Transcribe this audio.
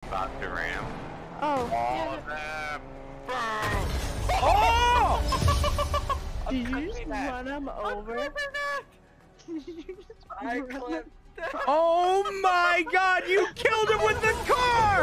about to ram. Oh. All of them. Oh! Did you just run him over? Did you just I clipped. Oh my God! You killed him with the car!